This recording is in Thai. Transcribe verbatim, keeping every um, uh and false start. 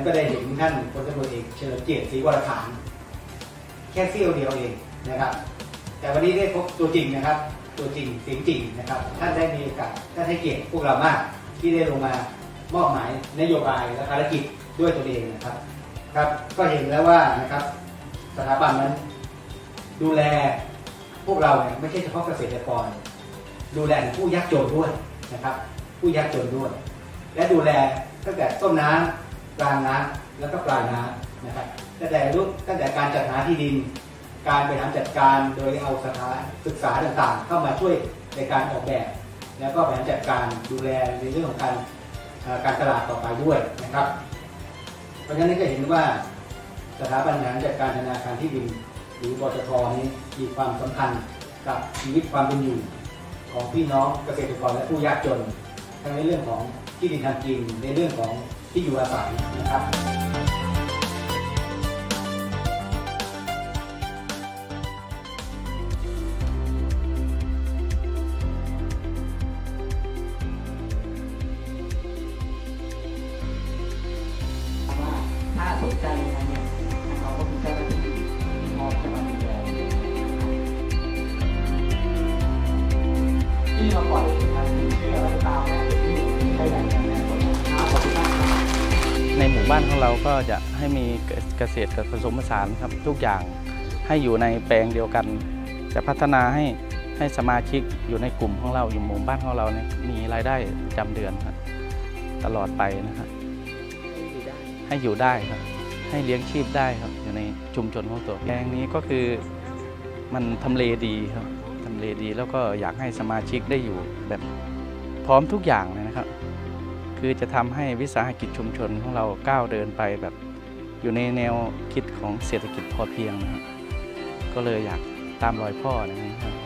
ก็ได้เห็นท่านพลตำรวจเอกเฉลิมเกียรติศรีวรขานแค่เสี้ยวเดียวเองนะครับแต่วันนี้ได้พบตัวจริงนะครับตัวจริงเสียงจริงนะครับท่านได้มีโอกาสท่านให้เกียรติพวกเรามากที่ได้ลงมามอบหมายนโยบายและภารกิจด้วยตัวเองนะครับครับก็เห็นแล้วว่านะครับสถาบันนั้นดูแลพวกเราเนี่ยไม่ใช่เฉพาะเกษตรกรดูแลผู้ยากจนด้วยนะครับผู้ยากจนด้วยและดูแลตั้งแต่ต้นน้ำกลางน้ำแล้วก็ปลายน้ำนะครับตั้งแต่รูปตั้งแต่การจัดหาที่ดินการบริหารจัดการโดยเอาสถานศึกษาต่างๆเข้ามาช่วยในการออกแบบแล้วก็บริหารจัดการดูแลในเรื่องของการการตลาดต่อไปด้วยนะครับเพราะฉะนั้นก็เห็นว่าสถาบันบริหารจัดการธนาคารที่ดินหรือบจท.นี้มีความสำคัญกับชีวิตความเป็นอยู่ของพี่น้องเกษตรกรและผู้ยากจนทั้งในเรื่องของที่ดินทำกินในเรื่องของที่อยู่อาศัยนะครับถ้าสนใจยังไงเนี่ยเราก็มีเจ้าหน้าที่ที่มอบจะมาดูแลที่เราปล่อยมันเชื่ออะไรตามแม่ที่ใช้แรงงานแม่คนน้าขอบคุณมากในหมู่บ้านของเราก็จะให้มีเกษตรกับผสมผสานครับทุกอย่างให้อยู่ในแปลงเดียวกันจะพัฒนาให้ให้สมาชิกอยู่ในกลุ่มของเราอยู่หมู่บ้านของเราเนี่ยมีรายได้ประจำเดือนครับตลอดไปนะครับให้อยู่ได้ครับให้เลี้ยงชีพได้ครับอยู่ในชุมชนของตัวแปลงนี้ก็คือมันทำเลดีครับทำเลดีแล้วก็อยากให้สมาชิกได้อยู่แบบพร้อมทุกอย่างเลยนะครับคือจะทำให้วิสาหกิจชุมชนของเราก้าวเดินไปแบบอยู่ในแนวคิดของเศรษฐกิจพอเพียงนะครับก็เลยอยากตามรอยพ่อนะครับ